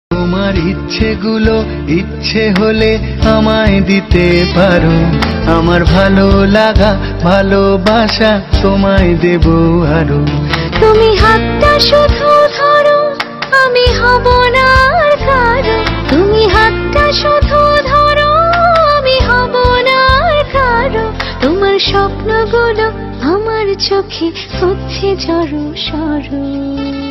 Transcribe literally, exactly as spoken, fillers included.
তোমার ইচ্ছেগুলো ইচ্ছে হলে আমায় দিতে পারো, আমার ভালো লাগা ভালোবাসা তোমায় দেব আরো। তুমি হাতটা শুধু ধরো, আমি হব না আর কারো। তুমি হাতটা শুধু ধরো, আমি হব না আর কারো। তোমার স্বপ্নগুলো আমার চোখে হচ্ছে জড়ো সরো।